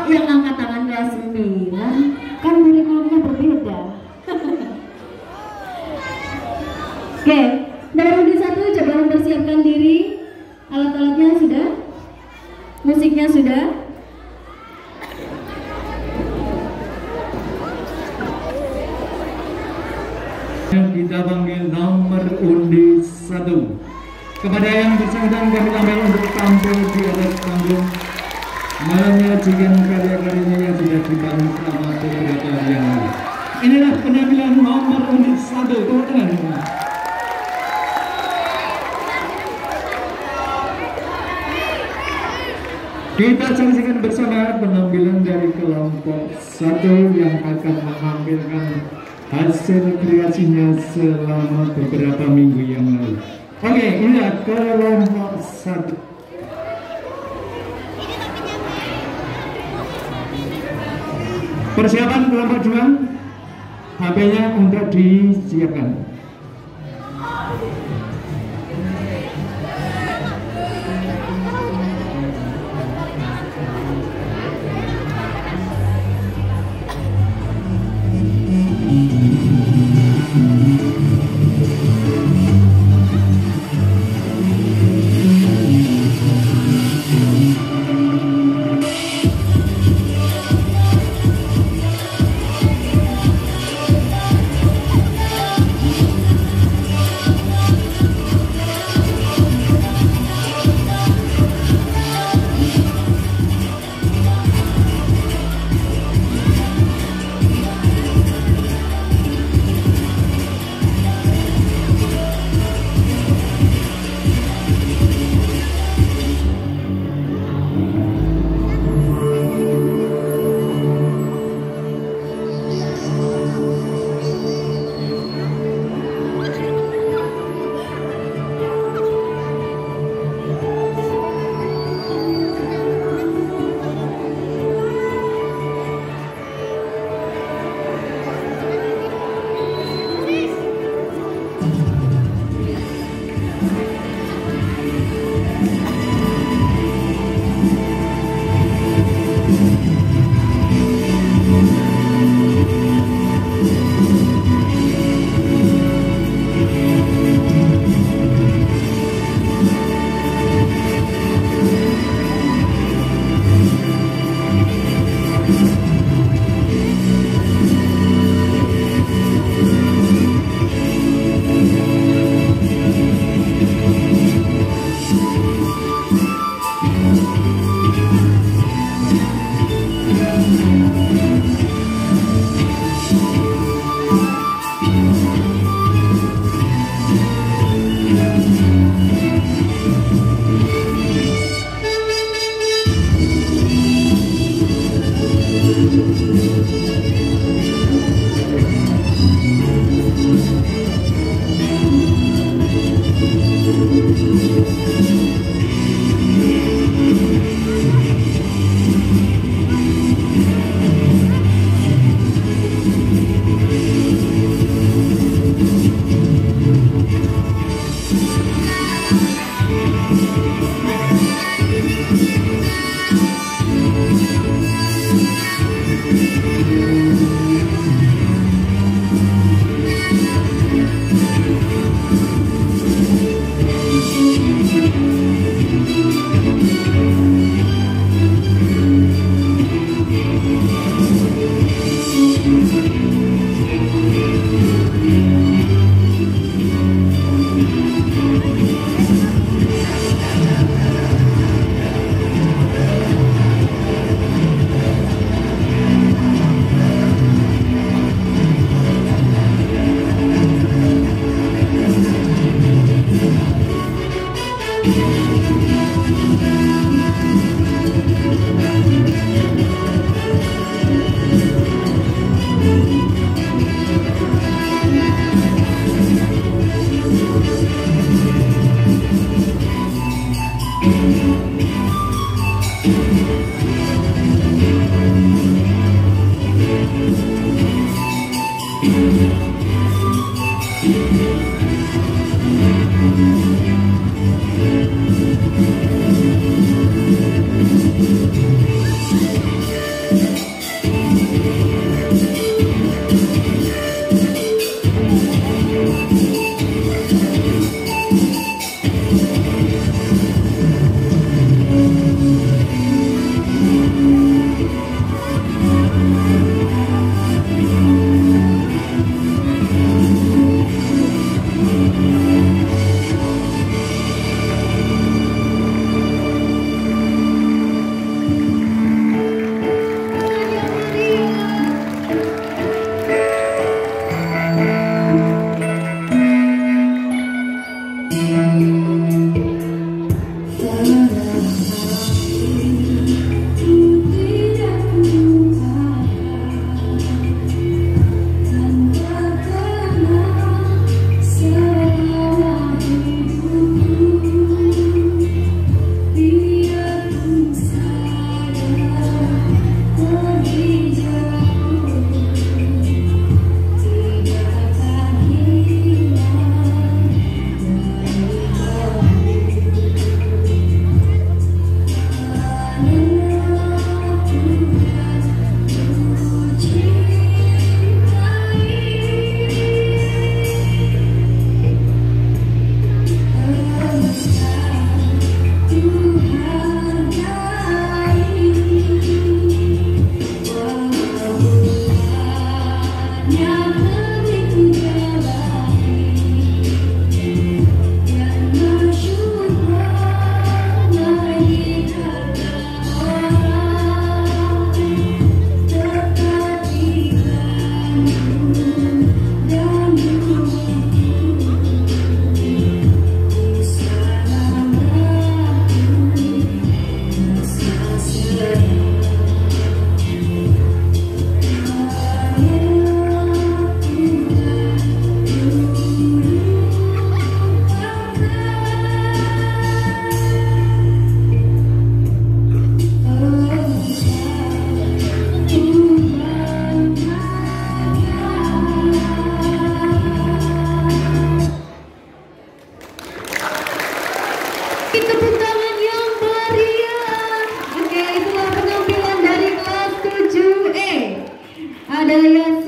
yang angkat tangan kelas 9 kan kurikulumnya berbeda. Oke, dari undi 1 coba mempersiapkan diri. Alat-alatnya sudah, musiknya sudah. Kita panggil nomor undi 1. Kepada yang bersangkutan kami tampil untuk tampil di atas panggung menyajikan karya-karyanya yang sudah dibangun selama beberapa hari yang lalu. Inilah penampilan nomor undi 1. Tepuk tangan. Kita saksikan bersama penampilan dari kelompok 1 yang akan menampilkan hasil kreasinya selama beberapa minggu yang lalu. Oke, inilah kelompok 1. Persiapan kelompok 2, HP-nya untuk disiapkan. Tepuk tangan yang meriah. Oke, itulah penampilan dari kelas 7E. Ada yang